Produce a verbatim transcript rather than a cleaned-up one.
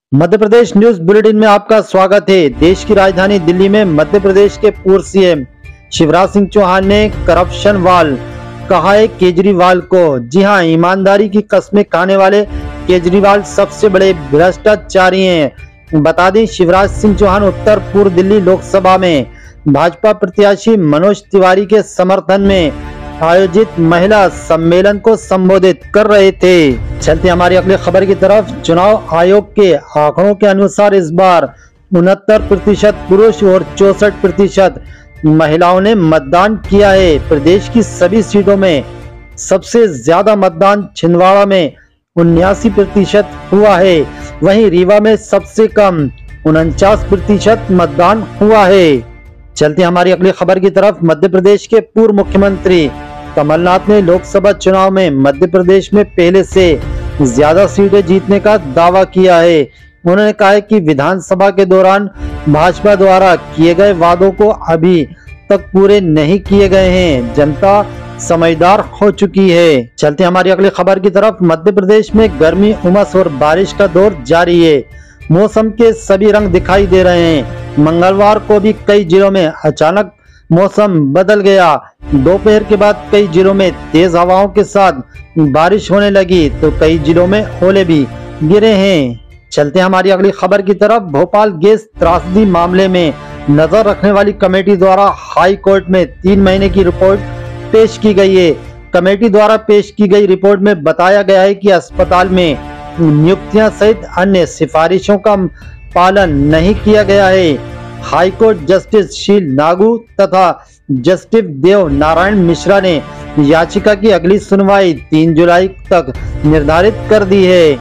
Madhya Pradesh news bulletin में आपका स्वागत है। देश की राजधानी दिल्ली में मध्य प्रदेश के पूर्व सीएम शिवराज सिंह चौहान ने करप्शन वाल कहा है केजरीवाल को। जी हां, ईमानदारी की कस्में खाने वाले केजरीवाल सबसे बड़े भ्रष्टाचारी हैं। बता दें, शिवराज सिंह चौहान उत्तर पूर्व दिल्ली लोकसभा में भाजपा प्रत्याशी मनोज तिवारी के समर्थन में आयोजित महिला सम्मेलन को संबोधित कर रहे थे। चलते हमारी अगली खबर की तरफ। चुनाव आयोग के आंकड़ों के अनुसार इस बार उनहत्तर प्रतिशत पुरुष और चौसठ प्रतिशत महिलाओं ने मतदान किया है। प्रदेश की सभी सीटों में सबसे ज्यादा मतदान छिंदवाड़ा में उन्यासी प्रतिशत हुआ है। वहीं रीवा में सबसे कम उनचास प्रतिशत मतदान हुआ है। चलते हमारी अगली खबर की तरफ। मध्य प्रदेश के पूर्व मुख्यमंत्री कमलनाथ ने लोकसभा चुनाव में मध्य प्रदेश में पहले से ज्यादा सीटें जीतने का दावा किया है। उन्होंने कहा है कि विधानसभा के दौरान भाजपा द्वारा किए गए वादों को अभी तक पूरे नहीं किए गए हैं। जनता समझदार हो चुकी है। चलते हमारी अगली खबर की तरफ। मध्य प्रदेश में गर्मी, उमस और बारिश का दौर जारी है। मौसम के सभी रंग दिखाई दे रहे हैं। मंगलवार को भी कई जिलों में अचानक मौसम बदल गया। दोपहर के बाद कई जिलों में तेज हवाओं के साथ बारिश होने लगी तो कई जिलों में ओले भी गिरे हैं। चलते हमारी अगली खबर की तरफ। भोपाल गैस त्रासदी मामले में नजर रखने वाली कमेटी द्वारा हाई कोर्ट में तीन महीने की रिपोर्ट पेश की गई है। कमेटी द्वारा पेश की गई रिपोर्ट में बताया गया है कि अस्पताल में नियुक्तियां सहित अन्य सिफारिशों का पालन नहीं किया गया है। हाईकोर्ट जस्टिस शील नागू तथा जस्टिस देव नारायण मिश्रा ने याचिका की अगली सुनवाई तीन जुलाई तक निर्धारित कर दी है।